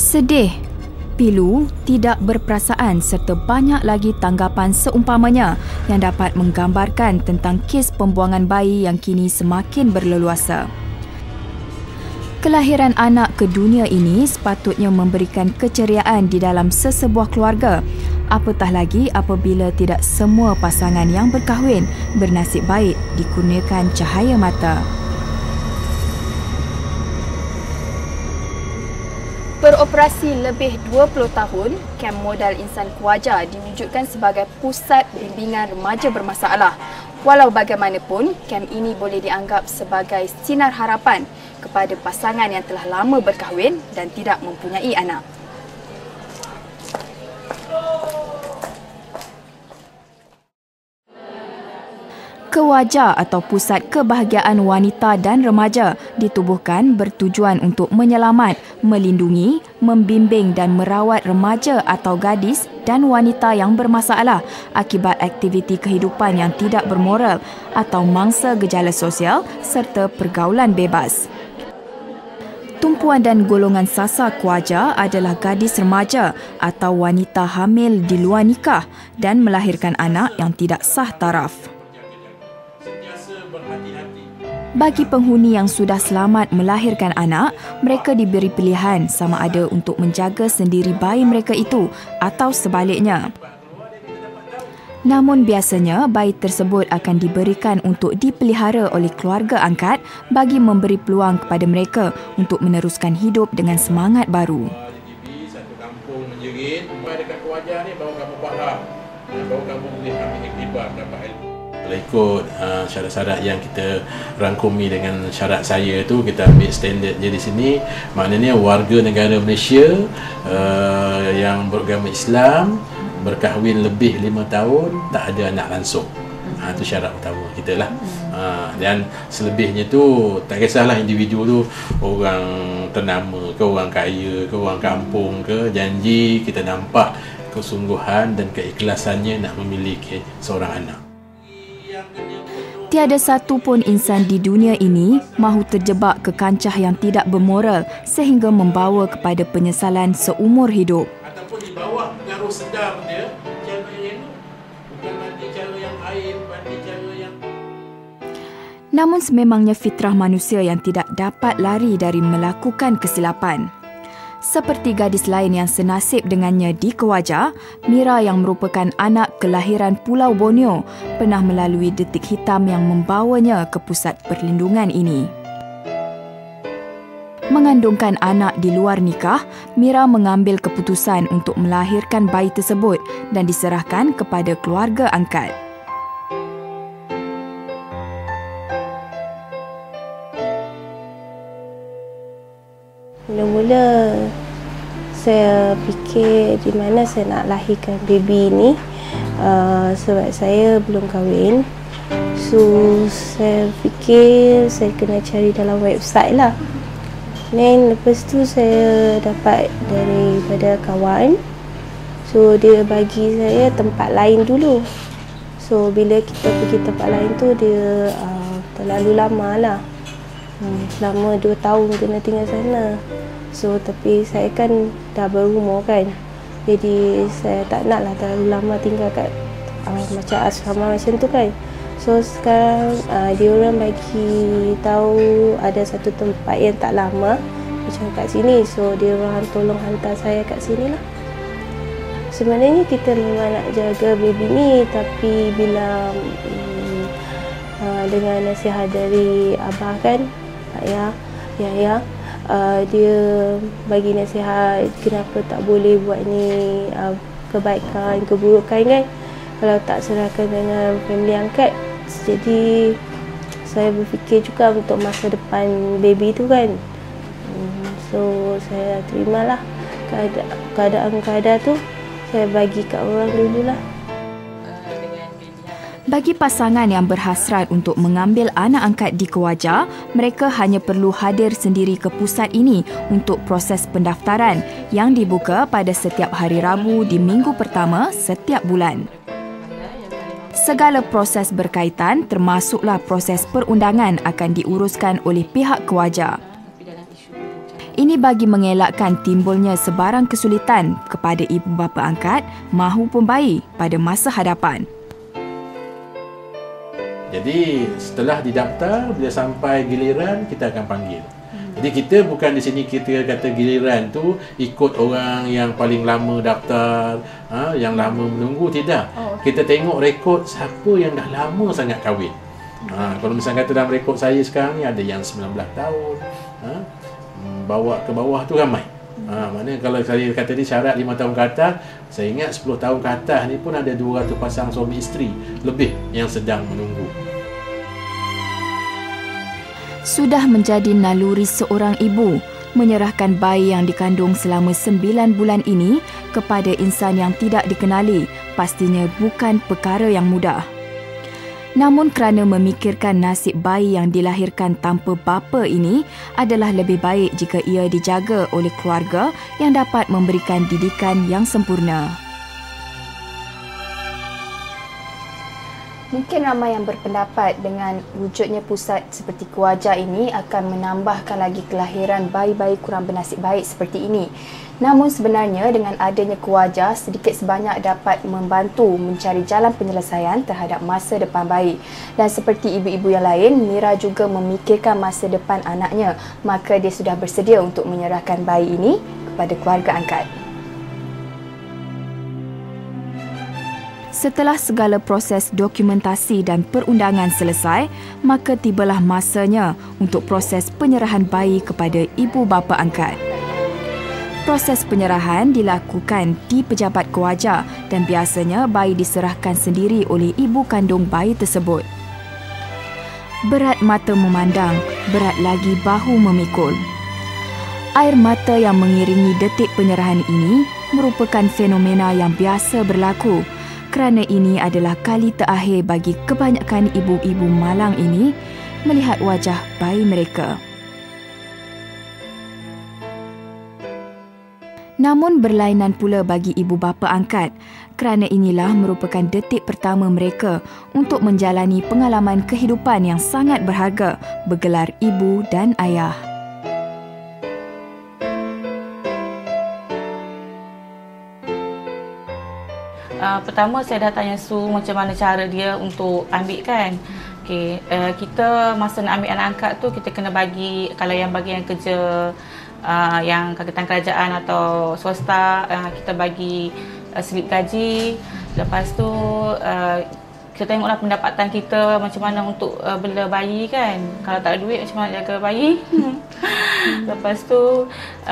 Sedih, pilu, tidak berperasaan serta banyak lagi tanggapan seumpamanya yang dapat menggambarkan tentang kes pembuangan bayi yang kini semakin berleluasa. Kelahiran anak ke dunia ini sepatutnya memberikan keceriaan di dalam sesebuah keluarga, apatah lagi apabila tidak semua pasangan yang berkahwin bernasib baik dikurniakan cahaya mata. Beroperasi lebih 20 tahun, kem modal insan Kuaja diwujudkan sebagai pusat bimbingan remaja bermasalah. Walau bagaimanapun, kem ini boleh dianggap sebagai sinar harapan kepada pasangan yang telah lama berkahwin dan tidak mempunyai anak. Kuaja atau Pusat Kebahagiaan Wanita dan Remaja ditubuhkan bertujuan untuk menyelamat, melindungi, membimbing dan merawat remaja atau gadis dan wanita yang bermasalah akibat aktiviti kehidupan yang tidak bermoral atau mangsa gejala sosial serta pergaulan bebas. Tumpuan dan golongan sasar Kuaja adalah gadis remaja atau wanita hamil di luar nikah dan melahirkan anak yang tidak sah taraf. Bagi penghuni yang sudah selamat melahirkan anak, mereka diberi pilihan sama ada untuk menjaga sendiri bayi mereka itu atau sebaliknya. Namun biasanya bayi tersebut akan diberikan untuk dipelihara oleh keluarga angkat bagi memberi peluang kepada mereka untuk meneruskan hidup dengan semangat baru. Satu kampung menjerit, dekat Kuaja ni baru kamu faham, baru kamu boleh ambil iktibar dapat ilmu. Kalau ikut syarat-syarat yang kita rangkumi dengan syarat saya tu, kita ambil standard je di sini, maknanya warga negara Malaysia yang beragama Islam berkahwin lebih 5 tahun tak ada anak langsung. Itu syarat utama kita lah. Dan selebihnya tu tak kisahlah individu tu orang ternama ke, orang kaya ke, orang kampung ke, janji kita nampak kesungguhan dan keikhlasannya nak memiliki seorang anak. Tiada satu pun insan di dunia ini mahu terjebak ke kancah yang tidak bermoral sehingga membawa kepada penyesalan seumur hidup. Ataupun di bawah pengaruh sedar dia, cara yang bukan mandi cara yang air, mandi cara yang... Namun sememangnya fitrah manusia yang tidak dapat lari dari melakukan kesilapan. Seperti gadis lain yang senasib dengannya di Kuaja, Mira yang merupakan anak kelahiran Pulau Borneo pernah melalui detik hitam yang membawanya ke pusat perlindungan ini. Mengandungkan anak di luar nikah, Mira mengambil keputusan untuk melahirkan bayi tersebut dan diserahkan kepada keluarga angkat. Mula-mula saya fikir di mana saya nak lahirkan baby ni, sebab saya belum kahwin. So saya fikir saya kena cari dalam website lah. Dan lepas tu saya dapat daripada kawan. So dia bagi saya tempat lain dulu. So bila kita pergi tempat lain tu dia terlalu lama lah. Selama 2 tahun kena tinggal sana. So tapi saya kan dah berumur kan, jadi saya tak nak lah terlalu lama tinggal kat macam asrama macam tu kan. So sekarang dia orang bagi tahu ada satu tempat yang tak lama macam kat sini. So dia orang tolong hantar saya kat sini lah. Sebenarnya kita memang nak jaga baby ni, tapi bila dengan nasihat dari abah kan, ayah, dia bagi nasihat kenapa tak boleh buat ni kebaikan, keburukan kan, kalau tak serahkan dengan family angkat. Jadi saya berfikir juga untuk masa depan baby tu kan. So saya terimalah keadaan tu, saya bagi kat orang dululah. Bagi pasangan yang berhasrat untuk mengambil anak angkat di Kuaja, mereka hanya perlu hadir sendiri ke pusat ini untuk proses pendaftaran yang dibuka pada setiap hari Rabu di minggu pertama setiap bulan. Segala proses berkaitan termasuklah proses perundangan akan diuruskan oleh pihak Kuaja. Ini bagi mengelakkan timbulnya sebarang kesulitan kepada ibu bapa angkat mahupun bayi pada masa hadapan. Jadi setelah didaftar, bila sampai giliran kita akan panggil. Jadi kita bukan di sini kita kata giliran tu ikut orang yang paling lama daftar, yang lama menunggu, tidak. Kita tengok rekod siapa yang dah lama sangat kahwin. Kalau misalnya kata dalam rekod saya sekarang ni ada yang 19 tahun, bawa ke bawah tu ramai. Maknanya kalau saya kata ni syarat 5 tahun ke atas, saya ingat 10 tahun ke atas ni pun ada 200 pasang suami isteri lebih yang sedang menunggu. Sudah menjadi naluri seorang ibu menyerahkan bayi yang dikandung selama 9 bulan ini kepada insan yang tidak dikenali pastinya bukan perkara yang mudah. Namun kerana memikirkan nasib bayi yang dilahirkan tanpa bapa ini adalah lebih baik jika ia dijaga oleh keluarga yang dapat memberikan didikan yang sempurna. Mungkin ramai yang berpendapat dengan wujudnya pusat seperti Kewajar ini akan menambahkan lagi kelahiran bayi-bayi kurang bernasib baik seperti ini. Namun sebenarnya dengan adanya Kewajar sedikit sebanyak dapat membantu mencari jalan penyelesaian terhadap masa depan bayi. Dan seperti ibu-ibu yang lain, Mira juga memikirkan masa depan anaknya, maka dia sudah bersedia untuk menyerahkan bayi ini kepada keluarga angkat. Setelah segala proses dokumentasi dan perundangan selesai, maka tibalah masanya untuk proses penyerahan bayi kepada ibu bapa angkat. Proses penyerahan dilakukan di pejabat Kewajar dan biasanya bayi diserahkan sendiri oleh ibu kandung bayi tersebut. Berat mata memandang, berat lagi bahu memikul. Air mata yang mengiringi detik penyerahan ini merupakan fenomena yang biasa berlaku. Kerana ini adalah kali terakhir bagi kebanyakan ibu-ibu malang ini melihat wajah bayi mereka. Namun berlainan pula bagi ibu bapa angkat, kerana inilah merupakan detik pertama mereka untuk menjalani pengalaman kehidupan yang sangat berharga bergelar ibu dan ayah. Pertama saya dah tanya Su macam mana cara dia untuk ambil kan. Kita masa nak ambil anak angkat tu kita kena bagi, kalau yang bagi yang kerja yang kagetan kerajaan atau swasta, kita bagi slip gaji. Lepas tu kita tengoklah pendapatan kita macam mana untuk bela bayi kan. Kalau tak ada duit macam mana jaga bayi. Lepas tu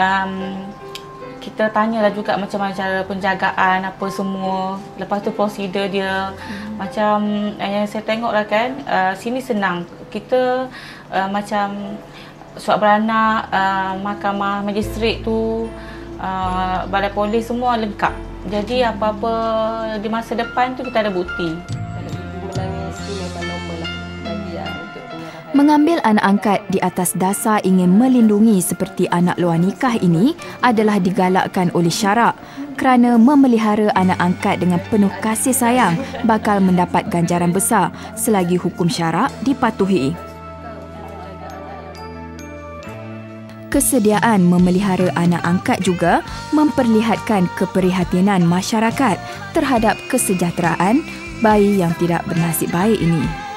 kita tanyalah juga macam mana cara penjagaan apa semua. Lepas tu prosedur dia. Macam yang saya tengoklah kan, sini senang. Kita macam surat beranak, mahkamah magistrat tu, balai polis semua lengkap. Jadi apa-apa di masa depan tu kita ada bukti. Kalau ibu menangis tu memang normal lah bagi untuk penyerahan. Mengambil anak angkat di atas dasar ingin melindungi seperti anak luar nikah ini adalah digalakkan oleh syarak, kerana memelihara anak angkat dengan penuh kasih sayang bakal mendapat ganjaran besar selagi hukum syarak dipatuhi. Kesediaan memelihara anak angkat juga memperlihatkan keprihatinan masyarakat terhadap kesejahteraan bayi yang tidak bernasib baik ini.